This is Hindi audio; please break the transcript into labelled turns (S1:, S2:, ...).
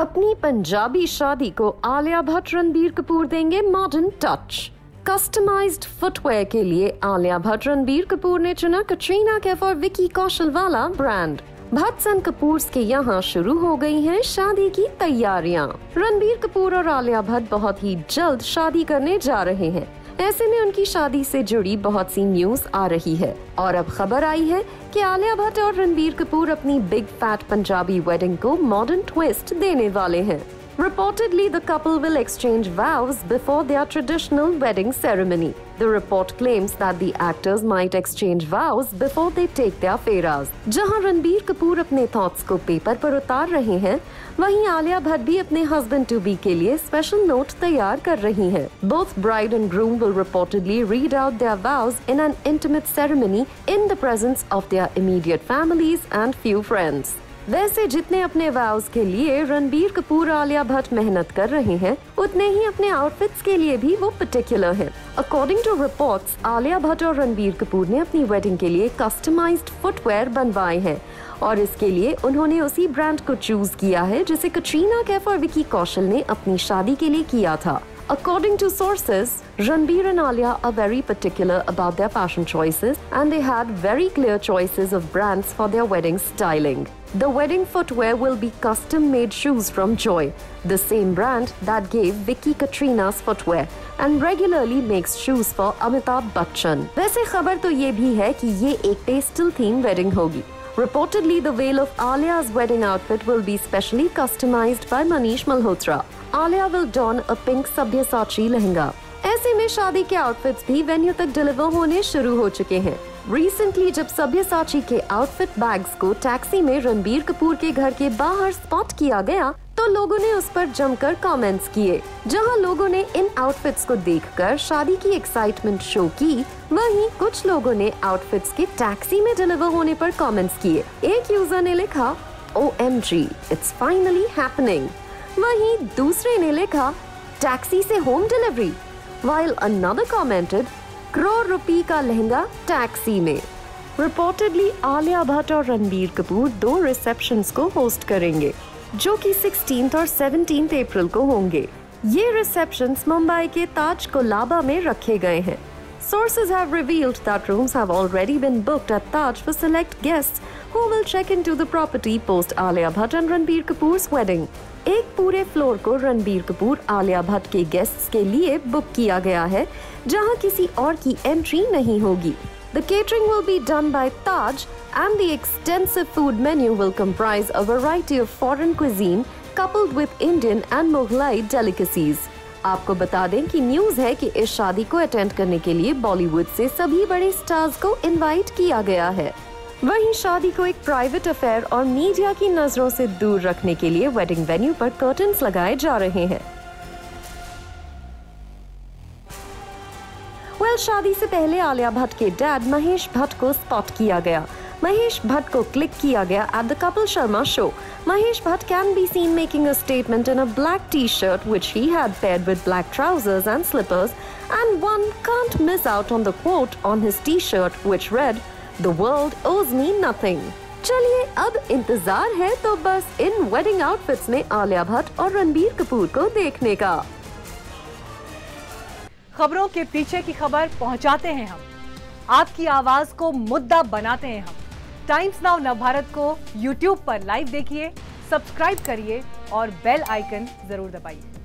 S1: अपनी पंजाबी शादी को आलिया भट्ट रणबीर कपूर देंगे मॉडर्न टच। कस्टमाइज्ड फुटवेयर के लिए आलिया भट्ट रणबीर कपूर ने चुना कटरीना कैफ और विकी कौशल वाला ब्रांड। भट्ट एंड कपूर्स के यहाँ शुरू हो गई हैं शादी की तैयारियां। रणबीर कपूर और आलिया भट्ट बहुत ही जल्द शादी करने जा रहे हैं। ऐसे में उनकी शादी से जुड़ी बहुत सी न्यूज आ रही है और अब खबर आई है कि आलिया भट्ट और रणबीर कपूर अपनी बिग फैट पंजाबी वेडिंग को मॉडर्न ट्विस्ट देने वाले हैं। Reportedly, the couple will exchange vows before their traditional wedding ceremony. The report claims that the actors might exchange vows before they take their फेराज। जहां रणबीर कपूर अपने थॉट्स को पेपर पर उतार रहे हैं, वहीं आलिया भट्ट भी अपने हस्बैंड टू बी के लिए स्पेशल नोट तैयार कर रही हैं। Both bride and groom will reportedly read out their vows in an intimate ceremony in the presence of their immediate families and few friends. वैसे जितने अपने वाउज के लिए रणबीर कपूर और आलिया भट्ट मेहनत कर रहे हैं, उतने ही अपने आउटफिट्स के लिए भी वो पर्टिकुलर हैं। According to reports, Alia Bhatt और रणबीर कपूर ने अपनी वेडिंग के लिए कस्टमाइज्ड फुटवेयर बनवाए हैं और इसके लिए उन्होंने उसी ब्रांड को चूज किया है जिसे कटरीना कैफ और विकी कौशल ने अपनी शादी के लिए किया था। According to sources, Ranbir and Alia are very particular about their fashion choices and they had very clear choices of brands for their wedding styling. The wedding footwear will be custom-made shoes from Joy, the same brand that gave Vicky Katrina's footwear and regularly makes shoes for Amitabh Bachchan. वैसे खबर तो ये भी है कि ये एक pastel theme wedding होगी। Reportedly, the veil of Alia's wedding outfit will be specially customized by Manish Malhotra. Alia will don a pink Sabyasachi lehenga. ऐसे में शादी के आउटफिट्स भी वेन्यू तक डिलीवर होने शुरू हो चुके हैं। रिसेंटली जब सब्यसाची के आउटफिट बैग्स को टैक्सी में रणबीर कपूर के घर के बाहर स्पॉट किया गया, तो लोगों ने उस पर जमकर कमेंट्स किए। जहां लोगों ने इन आउटफिट्स को देखकर शादी की एक्साइटमेंट शो की, वहीं कुछ लोगों ने आउटफिट्स के टैक्सी में डिलीवर होने पर कमेंट्स किए। एक यूजर ने लिखा, OMG, it's finally happening। वहीं दूसरे ने लिखा, टैक्सी से home delivery, while another commented, crore रुपए का लहंगा टैक्सी में। रिपोर्टेडली आलिया भट्ट और रणबीर कपूर 2 रिसेप्शंस को होस्ट करेंगे, जो कि 16 और 17 अप्रैल को होंगे। ये रिसेप्शंस मुंबई के ताज कोलाबा में रखे गए हैं। Sources have revealed that rooms have already been booked at Taj for select guests who will check into the property post Alia Bhatt and Ranbir Kapoor's wedding. एक पूरे फ्लोर को रणबीर कपूर आलिया भट्ट के गेस्ट्स के लिए बुक किया गया है, जहां किसी और की एंट्री नहीं होगी। The catering will be done by Taj and the extensive food menu will comprise a variety of foreign cuisine coupled with Indian and Mughlai delicacies. आपको बता दें कि न्यूज है कि इस शादी को अटेंड करने के लिए बॉलीवुड से सभी बड़े स्टार्स को इनवाइट किया गया है। वहीं शादी को एक प्राइवेट अफेयर और मीडिया की नजरों से दूर रखने के लिए वेडिंग वेन्यू पर कर्टन्स लगाए जा रहे हैं। शादी से पहले आलिया भट्ट के डैड महेश भट्ट को स्पॉट किया गया। महेश भट्ट को क्लिक किया गया at the Kapil Sharma show. Mahesh Bhatt can be seen making a statement in a black t-shirt which he had paired with black trousers and slippers, and one can't miss out on the quote on his t-shirt which read, "The world owes me nothing." चलिए अब इंतजार है तो बस इन वेडिंग आउटफिट्स में आलिया भट्ट और रणबीर कपूर को देखने का।
S2: खबरों के पीछे की खबर पहुंचाते हैं हम, आपकी आवाज को मुद्दा बनाते हैं हम। टाइम्स नाउ नवभारत को YouTube पर लाइव देखिए, सब्सक्राइब करिए और बेल आइकन जरूर दबाइए।